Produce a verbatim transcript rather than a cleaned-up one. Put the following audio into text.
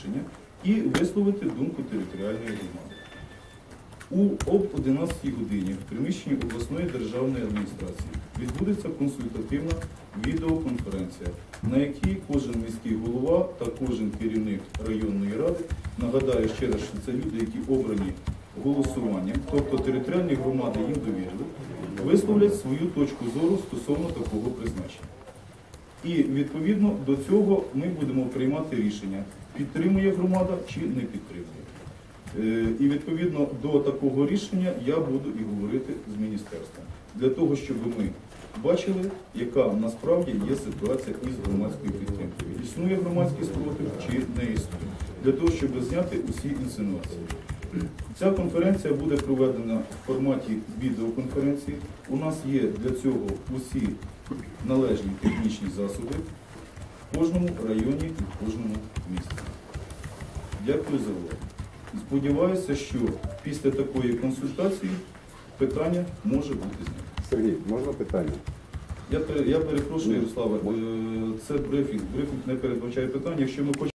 рішення і висловити думку територіальної громади. У об одинадцятій годині в приміщенні обласної державної адміністрації відбудеться консультативна відеоконференція, на якій кожен міський голова та кожен керівник районної ради, нагадаю ще раз, що це люди, які обрані голосуванням, тобто територіальні громади їм довірили, висловлять свою точку зору стосовно такого призначення. І відповідно до цього ми будемо приймати рішення, підтримує громада чи не підтримує. І відповідно до такого рішення я буду і говорити з міністерством, для того, щоб ми бачили, яка насправді є ситуація із громадською підтримкою. Існує громадський спротив чи не існує, для того, щоб зняти усі інсинуації. Ця конференція буде проведена в форматі відеоконференції. У нас є для цього усі належні технічні засоби в кожному районі і в кожному місті. Дякую за увагу. Сподіваюся, що після такої консультації питання може бути знято. Сергій, можна питання? Я, я перепрошую, Ярославе, це брифінг. Брифінг не передбачає питання. Якщо ми хочемо